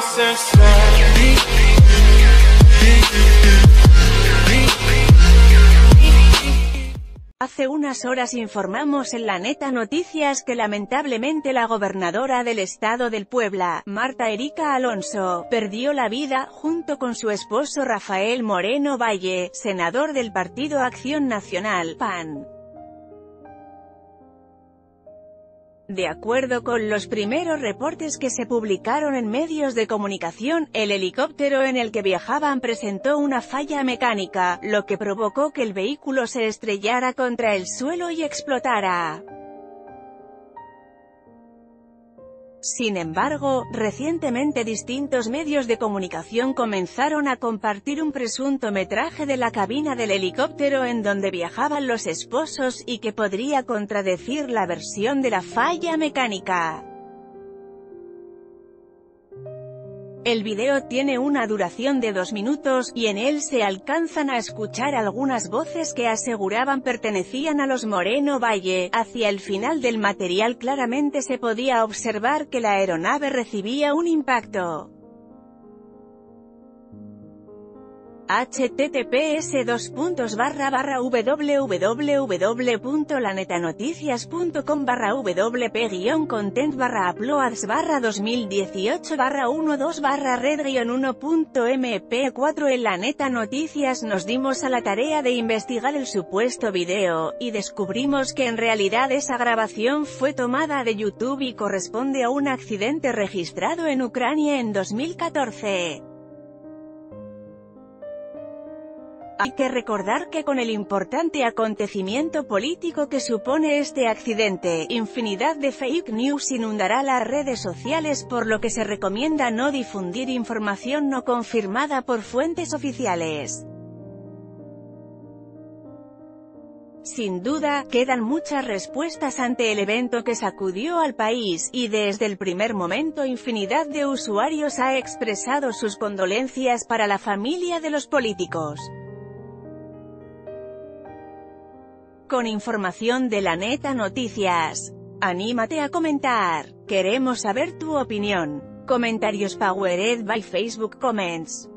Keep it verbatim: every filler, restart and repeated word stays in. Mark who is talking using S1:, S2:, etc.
S1: Hace unas horas informamos en La Neta Noticias que lamentablemente la gobernadora del estado del Puebla, Marta Erika Alonso, perdió la vida, junto con su esposo Rafael Moreno Valle, senador del Partido Acción Nacional, P A N. De acuerdo con los primeros reportes que se publicaron en medios de comunicación, el helicóptero en el que viajaban presentó una falla mecánica, lo que provocó que el vehículo se estrellara contra el suelo y explotara. Sin embargo, recientemente distintos medios de comunicación comenzaron a compartir un presunto metraje de la cabina del helicóptero en donde viajaban los esposos y que podría contradecir la versión de la falla mecánica. El video tiene una duración de dos minutos, y en él se alcanzan a escuchar algunas voces que aseguraban pertenecían a los Moreno Valle. Hacia el final del material claramente se podía observar que la aeronave recibía un impacto. https dos puntos barra barra www punto lanetanoticias punto com barra wp guión content barra uploads barra dos mil dieciocho barra doce barra red guión uno punto eme pe cuatro. En La Neta Noticias nos dimos a la tarea de investigar el supuesto video, y descubrimos que en realidad esa grabación fue tomada de YouTube y corresponde a un accidente registrado en Ucrania en dos mil catorce. Hay que recordar que con el importante acontecimiento político que supone este accidente, infinidad de fake news inundará las redes sociales, por lo que se recomienda no difundir información no confirmada por fuentes oficiales. Sin duda, quedan muchas respuestas ante el evento que sacudió al país, y desde el primer momento infinidad de usuarios ha expresado sus condolencias para la familia de los políticos. Con información de La Neta Noticias. Anímate a comentar. Queremos saber tu opinión. Comentarios powered by Facebook Comments.